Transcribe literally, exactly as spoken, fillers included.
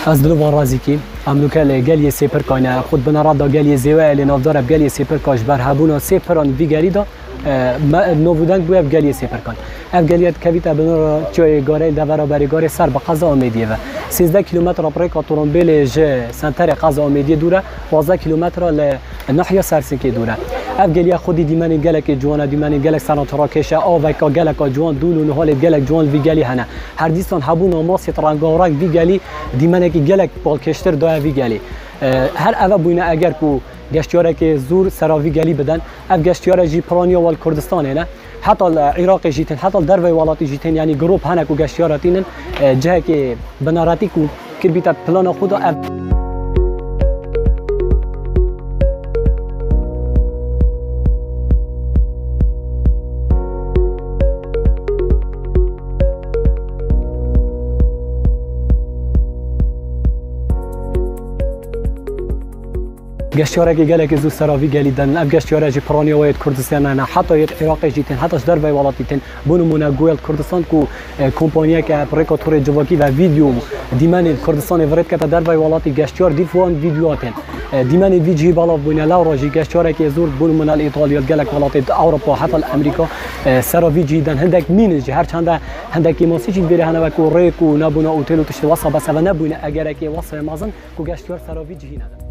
از دلو وارازی کی امروکه لگلی سپر کاینه خود بنارد گلی زیوه لنافدار گلی سپر کاش بر هبونا سپران ویگری دا نوودنگ بوی گلی سپر کان اف گلیت کویت بنور چای گاره دورا بریگار سر به قضا آمیدیه و سیزده کیلومتر پرک اتومبیل ج سنتر قضا آمیدی دوره پانزده کیلومتر ل ناحیه سرسکی دوره اف گلی خودی دیمانی گلک جوان دیمانی گلک سناترا کشه آوکا گلک جوان دول و نهال گلک جوان ویگلی هنه هر دیستان هبونا ماسی ترانگارک ویگلی دیمانی که گلک بالکشتر دای ویگلی هر اوه بوینه اگر کو گشتیاره که زور سراوی گلی بدن اف گشتیاره جی پرانیا و کردستان نه حتی العراق جیتن حتی دروی ولاتی جیتن یعنی گروپ هنه کو گشتیاراتین جه که بناراتی کو کربیت پلان خدا اف گشتیاره که گله که زود سراوی گلیدن اف گشتیاره جی پرانیا و کردستان نه حتی العراق جیتن حتی دروی ولاتیتن بونمونه گویل کردستان کو کمپانیا که پرکاتور جواکی و ویدیو دیمن کردستان ورد که دروی ولاتی گشتیار دیفوان ویدیواتن دیمن ویجی بالا بونه لاورا جی گشتیاره که زور بونمونه ایتالیا گلک ولاتی اروپا حتی امریکا سراوی جیدن هندک مینج هر چند هندک ماسی چی بره هنه و کو ریکو نبونه اوتل و تشت واسه بس و نبونه اگر که واسه مازن کو گشتیار سراوی جی ندن